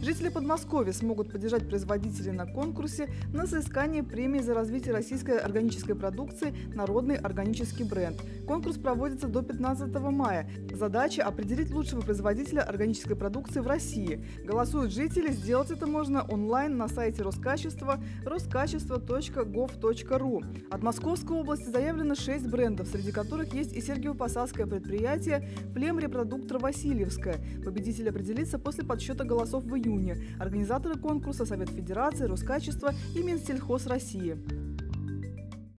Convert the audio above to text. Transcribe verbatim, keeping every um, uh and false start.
Жители Подмосковья смогут поддержать производителей на конкурсе на соискание премии за развитие российской органической продукции «Народный органический бренд». Конкурс проводится до пятнадцатого мая. Задача – определить лучшего производителя органической продукции в России. Голосуют жители, сделать это можно онлайн на сайте Роскачества роскачество точка гов точка ру. От Московской области заявлено шесть брендов, среди которых есть и сергиево-посадское предприятие «Племрепродуктор Васильевская». Победитель определится после подсчета голосов в июне. Организаторы конкурса – Совет Федерации, Роскачество и Минсельхоз России.